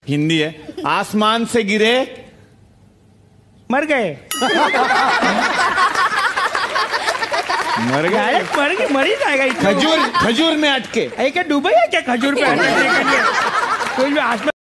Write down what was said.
हिंदी है। आसमान से गिरे मर गए। मर गए, मर ही जाएगा। खजूर में अटके। क्या डूबे है क्या खजूर पे? कोई भी आसमान